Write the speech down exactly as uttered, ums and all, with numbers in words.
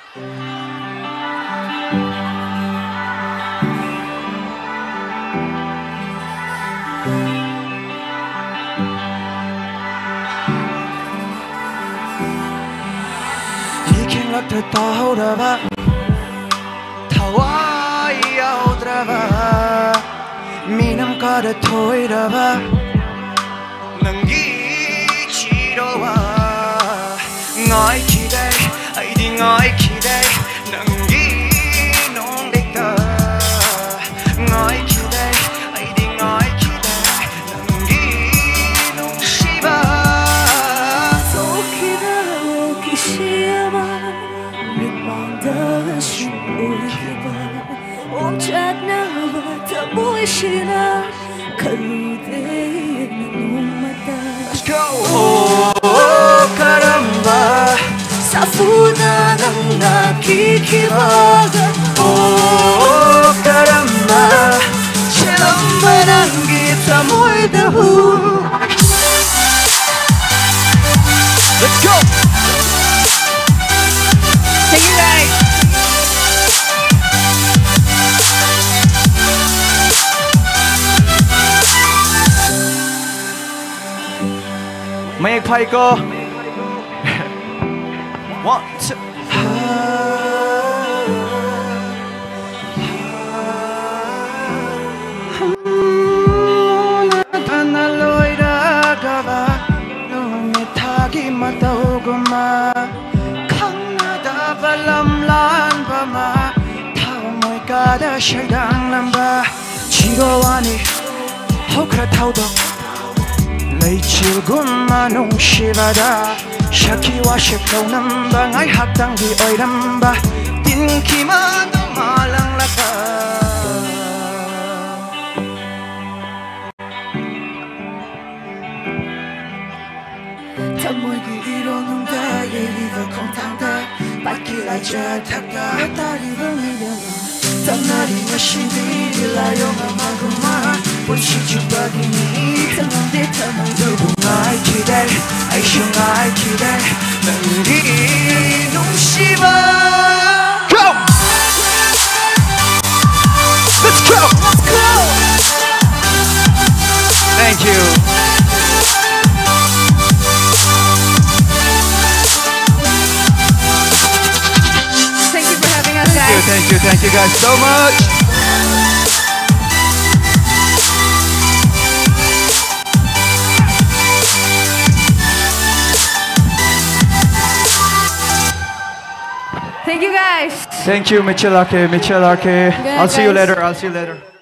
Ekhenglakta tauraba thawai yaudraba minam kada thoiraba nangi chirowa ngai khidai aidi ngai khidai nangi nongdekta ngai khidai aidi ngai khidai nangi nungshiba Sokida kishiyama mitmangda shuriba omchatnaba tamoishina kalude numata. Let's go! Oh, caramba! Safuna nang nakikibaga. Oh, caramba! Chilamba ng gita mo'y dahu. Let's go! Thank you guys! Make pai go. One, two. Leichilgumma nung shivada Shakiwa shekau namba Ngai hakdang di oiramba Tinkima do malang laka Tamoygi iro nung da Yeriga kontangda Bakila jatakda Tari bangilana Tanari mashindi Ilayo mamaguma Bunshi jubagini Tamande tamande Ngai kidai Aishu ngai kidai Nangi nung shiva Go! Let's go! Let's go! Thank you. Thank you for having us, guys. Thank you, thank you guys so much. Thank you guys. Thank you, Ekhenglakta, Ekhenglakta. I'll see you later, I'll see you later.